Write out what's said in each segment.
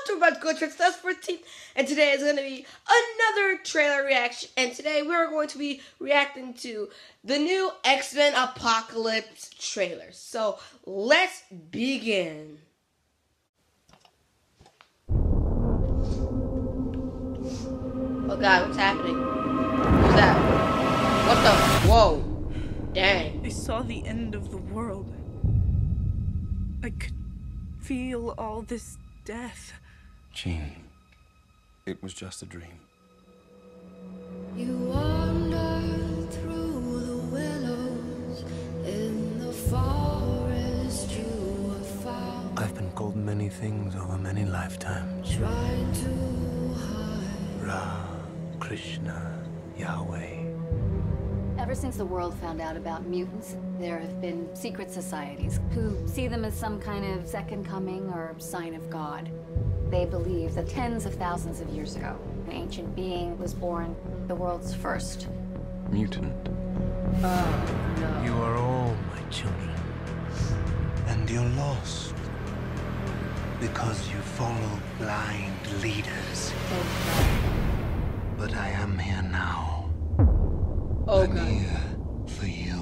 to about Good Tricks 14, and today is going to be another trailer reaction, and today we're going to be reacting to the new X-Men Apocalypse trailer. So, let's begin. Oh god, what's happening? What's that? What the? Whoa. Dang. I saw the end of the world. I could feel all this death. Jean, it was just a dream. You wander through the willows in the forest you have found. I've been called many things over many lifetimes. Trying to hide. Ra, Krishna, Yahweh. Ever since the world found out about mutants, there have been secret societies who see them as some kind of second coming or sign of God. They believe that tens of thousands of years ago, an ancient being was born, the world's first Mutant. Oh, no. You are all my children. And you're lost. Because you follow blind leaders. But I am here now. Oh I'm god. here for you.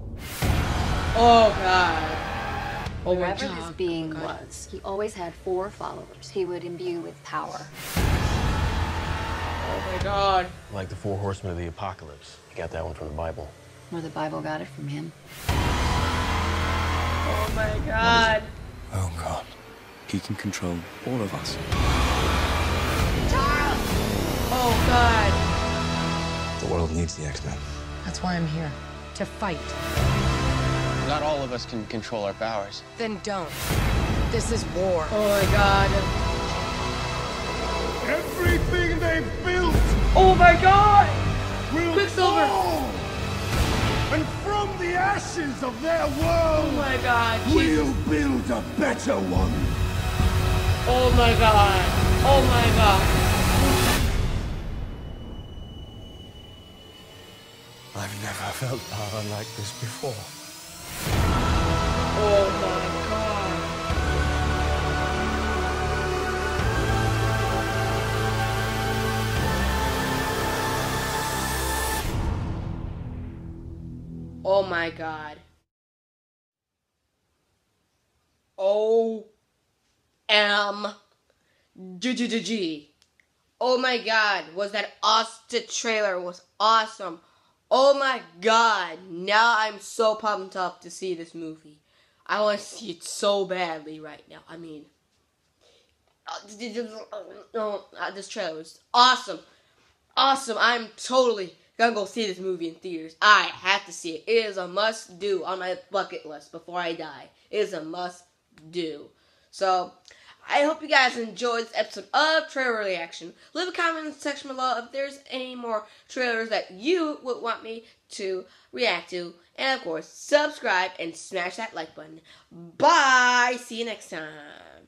Oh god. Oh my Wherever god. this being Oh, god. was, he always had 4 followers he would imbue with power. Oh my god. Like the 4 horsemen of the apocalypse. You got that one from the Bible. Or the Bible got it from him. Oh my god. Oh God. He can control all of us. Oh god. The world needs the X-Men. That's why I'm here. To fight. Not all of us can control our powers. Then don't. This is war. Oh my god. Everything they built Oh my god. will Quicksilver. fall. And from the ashes of their Oh world, my god. we'll Jesus. build a better one. Oh my god. Oh my god. I've never felt power like this before. Oh my god. Oh my god. OMG. Oh my god. Was that awesome? The trailer was awesome. Oh my god. Now I'm so pumped up to see this movie. I want to see it so badly right now. I mean, this trailer was awesome. Awesome. I'm totally gonna go see this movie in theaters. I have to see it. It is a must do on my bucket list before I die. It is a must do. So, I hope you guys enjoyed this episode of Trailer Reaction. Leave a comment in the section below if there's any more trailers that you would want me to react to. And of course, subscribe and smash that like button. Bye! See you next time.